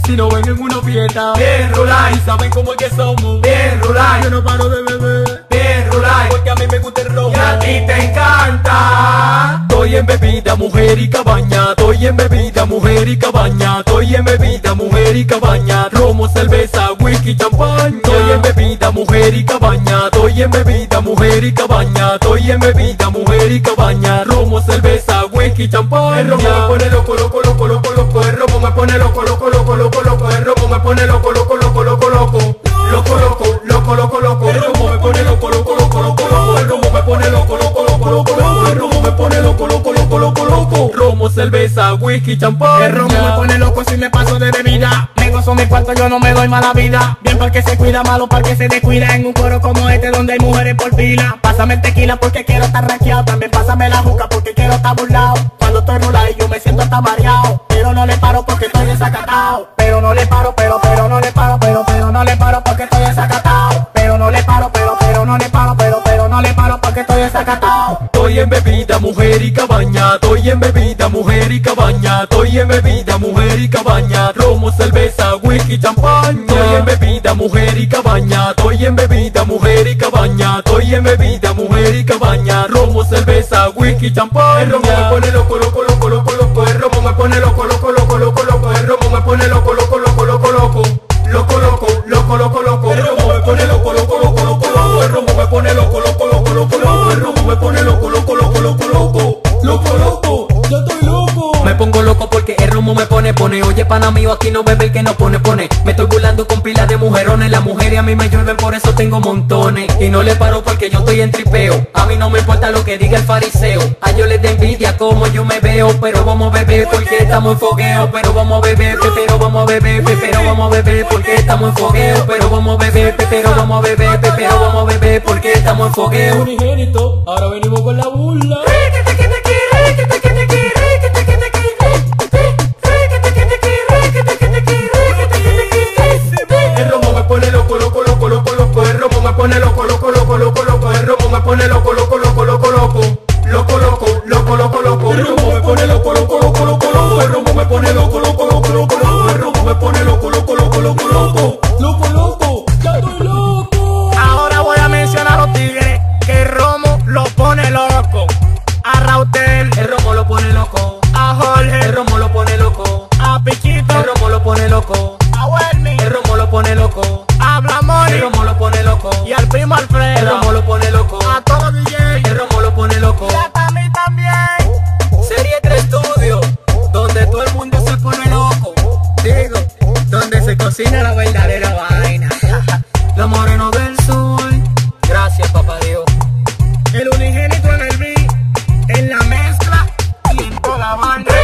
Si nos ven en una fiesta, bien rural. y saben cómo es que somos, Bien rural. yo no paro de beber, Bien rural. porque a mí me gusta el romo. Y a ti te encanta. Estoy en bebida, mujer y cabaña. Estoy en bebida, mujer y cabaña. Estoy en bebida, mujer y cabaña. Romo, cerveza, whisky, champaña. Estoy en bebida, mujer y cabaña. Estoy en bebida, mujer y cabaña. Estoy en bebida, mujer y cabaña. Romo, cerveza, whisky, champaña. El romo me pone loco, loco, loco, loco, loco. El romo me pone loco, loco, loco, loco, loco. El romo me pone loco, loco, loco, loco, loco. Loco, loco, loco, loco, loco. El romo me pone loco, loco, loco, loco, loco. El romo me pone loco, loco, loco, loco, loco. El romo me pone loco, loco, loco, loco, loco. Romo, cerveza, whisky, champaña. El romo me pone loco si me paso de bebida. Me gozo mi cuarto, yo no me doy mala vida. Bien porque se cuida, malo porque se descuida. En un coro como este donde hay mujeres por pila. Pásame el tequila porque quiero estar rankeado. También pásame la juca porque quiero estar burlado. Cuando estoy rulado y yo me siento hasta mareado. Pero no le paro porque estoy desacatado. Pero no le paro, pero no le paro, pero no le paro porque estoy desacatado. Pero no le paro, pero no le paro, pero no le paro porque estoy desacatado. Estoy en bebida, mujer y cabaña. Estoy en bebida, mujer y cabaña. Estoy en bebida, mujer y cabaña. Romo, cerveza, whisky, champaña. Estoy en bebida, mujer y cabaña. Estoy en bebida, mujer y cabaña. Estoy en bebida, mujer y cabaña. Romo, cerveza, whisky, champaña. El romo me pone loco, loco, loco, loco, loco. El romo me pone loco, loco, loco, loco, loco. El romo me pone loco, loco, loco, loco, loco. Loco, loco, loco, loco, loco. El romo me pone loco, loco, loco, loco, loco. El romo me pone loco, loco, loco, loco, loco. El romo me pone loco, loco, loco, loco, loco. Loco, loco, yo estoy loco. Me pongo loco porque el romo me pone. Oye, pana mío, aquí no bebe el que no pone. Me estoy burlando con pilas de mujerones. Las mujeres a mí me llueven, por eso tengo montones. Y no le paro porque yo estoy en tripeo. A mí no me importa lo que diga el fariseo. A yo les da envidia como yo me veo. Pero vamos a beber porque estamos en fogueo. Pero vamos a beber, pero vamos a beber, pero vamos a beber porque estamos en fogueo. Pero vamos a beber, pero vamos a beber, pero vamos a beber porque estamos en fogueo. Unigénito, ahora venimos con la burla. El romo me pone loco, loco, loco, loco, loco. El romo me pone loco, loco, loco, loco, loco. El romo me pone loco, loco, loco, loco, loco. Loco, loco, loco, loco, loco. El romo me pone loco, loco, loco, loco, loco. El romo me pone loco, loco, loco, loco, loco. El romo me pone loco, loco, loco, loco, loco. Loco, loco, ya estoy loco. Ahora voy a mencionar a los tigres que el romo lo pone loco. A Rautel, El romo lo pone loco. a Jorge, El romo lo pone loco. a Pichito, El romo lo pone loco. a Welmy, El romo lo pone loco. a Blamoni El romo lo pone loco. y al primo El Alfredo. romo lo pone loco. A todos los DJs El romo lo pone loco. y a mí también. Serie 3 Studio, donde todo el mundo se pone loco. Digo, donde se cocina la verdadera vaina. Los morenos del sur. Gracias, papá Dios. El unigénito en el beat, en la mezcla y en toda banda.